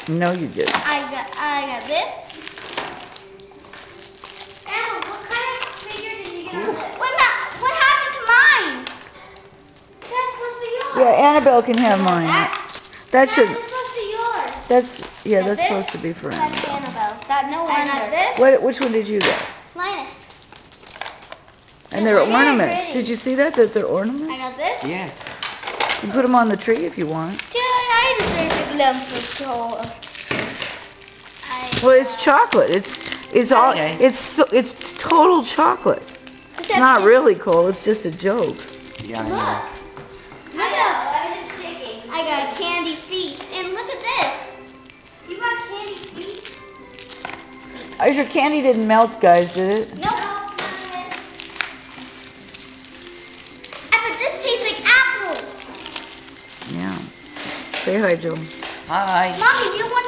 No, you didn't. I got this. Emma, what kind of figure did you get on this? What happened to mine? That's supposed to be yours. Yeah, Annabelle can have mine. That should. That's supposed to be yours. That's supposed to be for Annabelle. That's Annabelle's. Got no one of this. Which one did you get? Linus. And they're ornaments. Did you see that they're ornaments? I got this. Yeah. You put them on the tree if you want. Dude, I deserve a glimpse of Joel. Well, it's chocolate. It's all. Okay. It's total chocolate. It's not really cold. It's just a joke. Yeah, I know. Look. I was just shaking. I got candy feet. And look at this. You got candy feet? Your candy didn't melt, guys, did it? No. But this tastes like apples. Yeah. Say hi, Joe. Hi. Mommy, do you want